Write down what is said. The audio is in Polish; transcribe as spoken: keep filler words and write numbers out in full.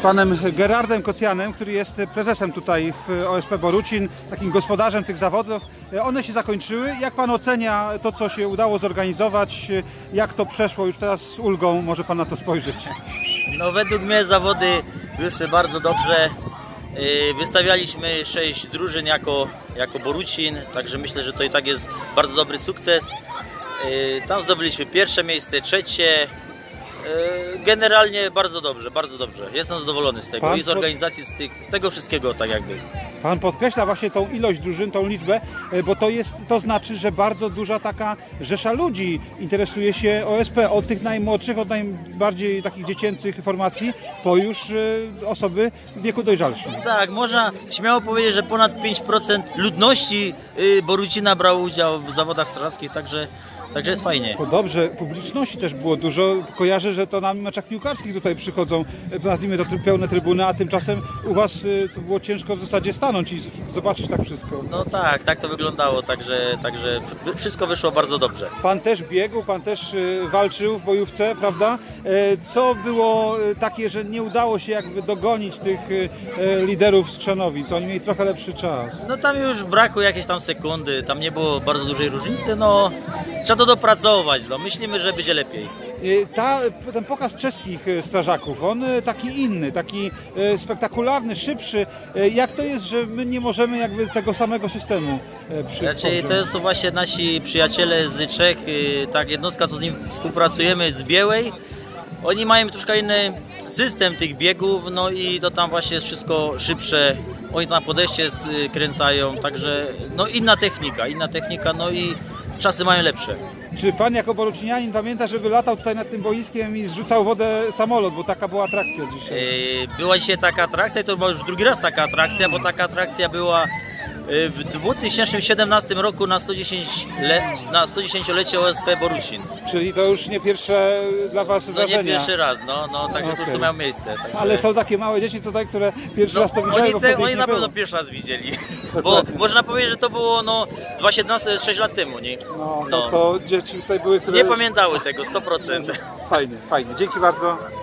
panem Gerardem Kocjanem, który jest prezesem tutaj w O S P Borucin, takim gospodarzem tych zawodów. One się zakończyły. Jak pan ocenia to, co się udało zorganizować? Jak to przeszło? Już teraz z ulgą może pan na to spojrzeć. No według mnie zawody wyszły bardzo dobrze. Wystawialiśmy sześć drużyn jako, jako Borucin, także myślę, że to i tak jest bardzo dobry sukces. Tam zdobyliśmy pierwsze miejsce, trzecie. Generalnie bardzo dobrze, bardzo dobrze. Jestem zadowolony z tego pan i z organizacji, z, tych, z tego wszystkiego, tak jakby. Pan podkreśla właśnie tą ilość drużyn, tą liczbę, bo to jest, to znaczy, że bardzo duża taka rzesza ludzi interesuje się O S P, od tych najmłodszych, od najbardziej takich dziecięcych formacji, po już osoby w wieku dojrzalszym. Tak, można śmiało powiedzieć, że ponad pięć procent ludności Borucina brało udział w zawodach strażackich, także Także jest fajnie. To dobrze, publiczności też było dużo. Kojarzę, że to na meczach piłkarskich tutaj przychodzą, nazwijmy to pełne trybuny, a tymczasem u was to było ciężko w zasadzie stanąć i zobaczyć tak wszystko. No tak, tak to wyglądało, także, także wszystko wyszło bardzo dobrze. Pan też biegł, pan też walczył w bojówce, prawda? Co było takie, że nie udało się jakby dogonić tych liderów z Krzanowic? Oni mieli trochę lepszy czas. No tam już brakło jakieś tam sekundy, tam nie było bardzo dużej różnicy, no trzeba to dopracować, no myślimy, że będzie lepiej. Ta, ten pokaz czeskich strażaków, on taki inny, taki spektakularny, szybszy. Jak to jest, że my nie możemy jakby tego samego systemu przyjąć? Raczej to są właśnie nasi przyjaciele z Czech, tak jednostka, co z nim współpracujemy, z Białej. Oni mają troszkę inny system tych biegów, no i to tam właśnie jest wszystko szybsze. Oni tam podejście skręcają, także no inna technika, inna technika, no i czasy mają lepsze. Czy pan jako borucinianin pamięta, żeby latał tutaj nad tym boiskiem i zrzucał wodę samolot, bo taka była atrakcja dzisiaj? Była dzisiaj taka atrakcja i to była już drugi raz taka atrakcja, bo taka atrakcja była w dwa tysiące siedemnastym roku na sto dziesięciolecie O S P Borucin. Czyli to już nie pierwsze dla was no wrażenia? No nie pierwszy raz, no, no także okay. To już to miało miejsce. Także... Ale są takie małe dzieci tutaj, które pierwszy no, raz to widziały, Oni, te, bo oni na pewno było. pierwszy raz widzieli, bo można powiedzieć, że to było no dwa tysiące siedemnaście, sześć lat temu, nie? No, no to dzieci tutaj były, które... Nie pamiętały tego, sto procent. Fajnie, fajnie. Dzięki bardzo.